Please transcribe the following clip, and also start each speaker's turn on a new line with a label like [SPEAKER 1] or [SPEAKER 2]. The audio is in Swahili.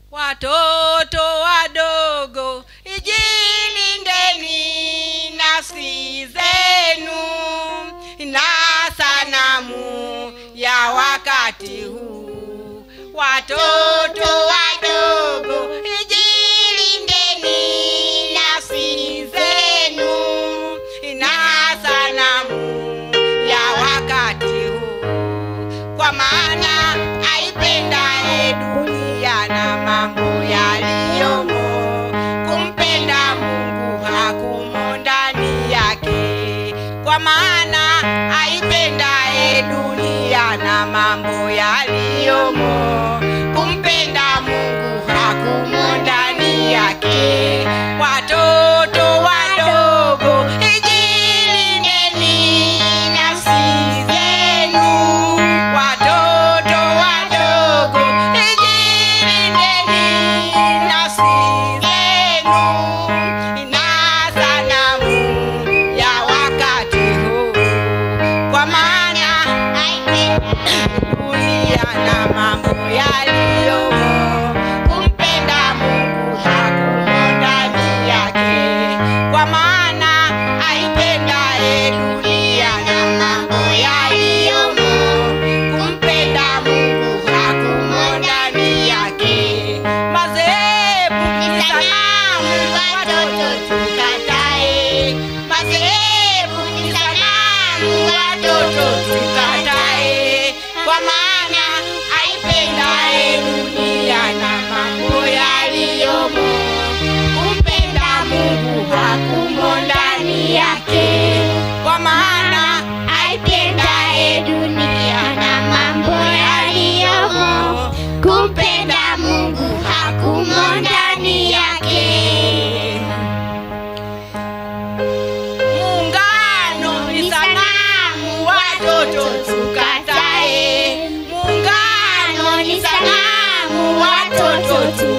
[SPEAKER 1] Watoto wadogo, jilindeni nafsi zenu na sanamu ya wakati huu. Watoto wadogo, jilindeni nafsi zenu na sanamu ya wakati huu, kwa maana aipendaye dunia na mambo yaliyomo, kumpenda Mungu hakumo ndani yake. Kwa maana aipendaye dunia na mambo yaliyomo, kumpenda Mungu hakumo ndani yake. Watoto wadogo, jilindeni nafsi zenu. Watoto wadogo, jilindeni nafsi zenu na sanamu ya wakati huu, kwa maana dunia na mambo yaliyomo, kumpenda Mungu hakumo ndani yake. Kwa maana aipendaye dunia na mambo yaliyomo, kumpenda Mungu hakumo ndani yake. Madhehebu ni sanamu, watoto tukatae. Madhehebu ni sanamu, watoto tukatae. Kwa maana aipendaye dunia na mambo yaliyomo, kumpenda Mungu hakumo ndani yake. Kwa maana aipendaye dunia na mambo yaliyomo, kumpenda Mungu hakumo ndani yake. Muungano ni sanamu, watoto tukatae. Muungano ni sanamu, watoto tukatae.